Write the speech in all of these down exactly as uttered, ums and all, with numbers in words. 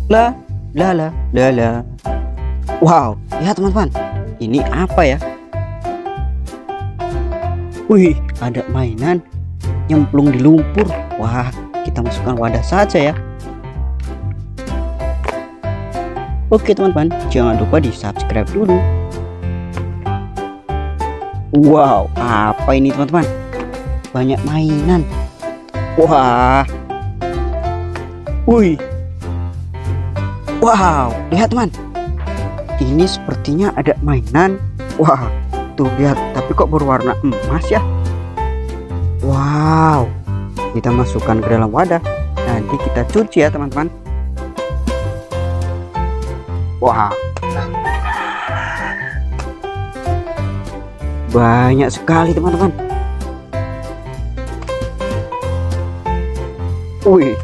La la la la la. Wow, lihat teman-teman. Ini apa ya? Wih, ada mainan nyemplung di lumpur. Wah, kita masukkan wadah saja ya. Oke teman-teman, jangan lupa di subscribe dulu. Wow, apa ini teman-teman? Banyak mainan. Wah. Wih. Wow, lihat teman. Ini sepertinya ada mainan. Wah, tuh lihat, tapi kok berwarna emas ya? Wow. Kita masukkan ke dalam wadah. Nanti kita cuci ya teman-teman. Wah. Banyak sekali teman-teman. Wih.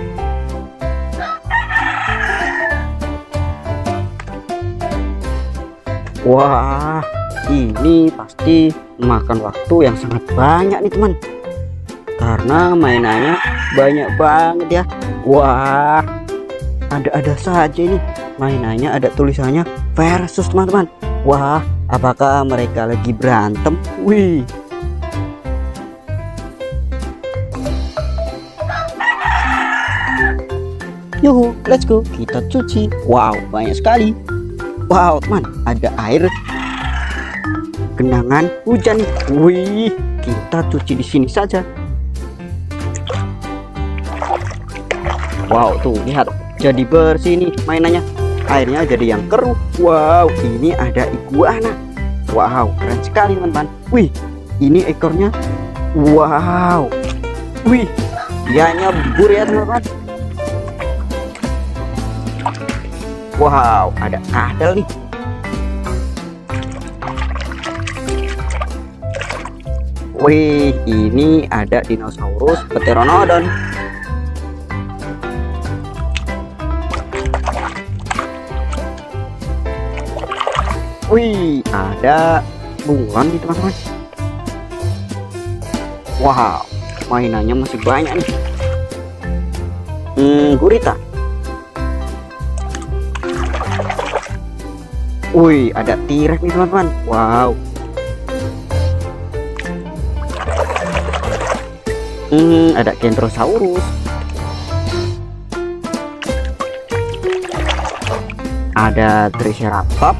Wah, ini pasti memakan waktu yang sangat banyak nih teman. Karena mainannya banyak banget ya. Wah, ada-ada saja ini. Mainannya ada tulisannya versus teman-teman. Wah, apakah mereka lagi berantem? Wih. Yuhu, let's go. Kita cuci. Wow, banyak sekali. Wow, teman, ada air genangan hujan. Wih, kita cuci di sini saja. Wow, tuh lihat, jadi bersih nih mainannya. Airnya jadi yang keruh. Wow, ini ada iguana. Wow, keren sekali teman-teman. Wih, ini ekornya. Wow. Wih, dia nyebur ya teman-teman. Wow, ada kadal nih. Wih, ini ada dinosaurus Pteranodon. Wih, ada bunglon nih teman-teman. Wow, mainannya masih banyak nih. Hmm, gurita. Wih, ada T-Rex nih teman-teman. Wow. Hmm, ada Kentrosaurus. Ada Triceratops.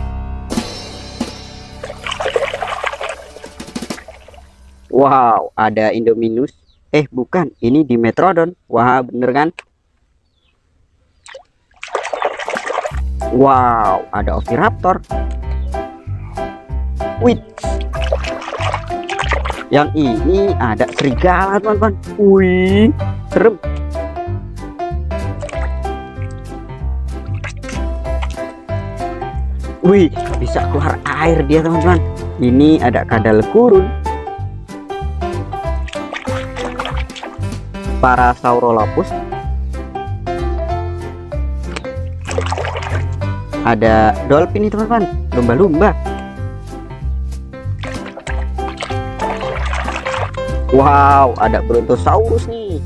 Wow, ada Indominus. Eh, bukan, ini Dimetrodon. Wah, bener kan? Wow, ada Oviraptor. Wih. Yang ini ada serigala, teman-teman. Wih, serem. Wih, bisa keluar air dia, teman-teman. Ini ada kadal gurun. Parasaurolophus. Ada dolphin nih teman-teman, lumba-lumba. Wow, ada brontosaurus nih.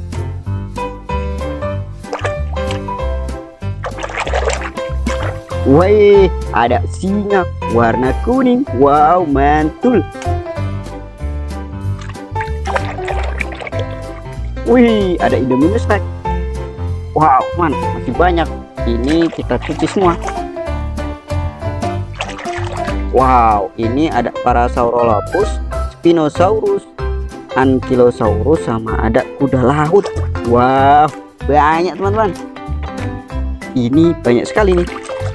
Wih, ada singa warna kuning. Wow, mantul. Wih, ada Indominus Rex. Wow, man, masih banyak. Ini kita cuci semua. Wow, ini ada Parasaurolophus, Spinosaurus, Ankylosaurus, sama ada kuda laut. Wow, banyak teman-teman. Ini banyak sekali nih.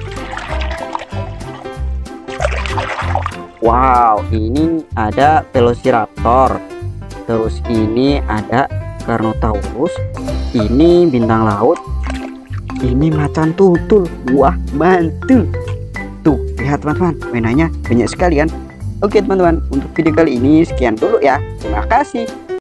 Wow, ini ada Velociraptor. Terus ini ada Carnotaurus. Ini bintang laut. Ini macan tutul. Wah, mantul. Tuh, lihat teman-teman, mainannya banyak sekali kan. Oke teman-teman, untuk video kali ini sekian dulu ya. Terima kasih.